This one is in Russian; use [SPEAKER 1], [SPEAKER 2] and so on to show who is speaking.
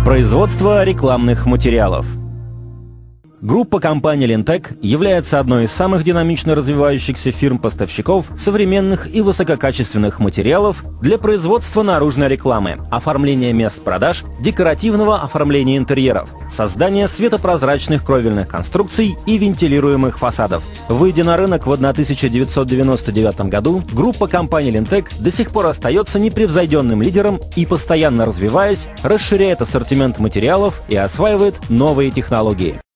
[SPEAKER 1] Производство рекламных материалов. Группа компаний Lintec является одной из самых динамично развивающихся фирм-поставщиков современных и высококачественных материалов для производства наружной рекламы, оформления мест продаж, декоративного оформления интерьеров, создания светопрозрачных кровельных конструкций и вентилируемых фасадов. Выйдя на рынок в 1999 году, группа компаний Lintec до сих пор остается непревзойденным лидером и, постоянно развиваясь, расширяет ассортимент материалов и осваивает новые технологии.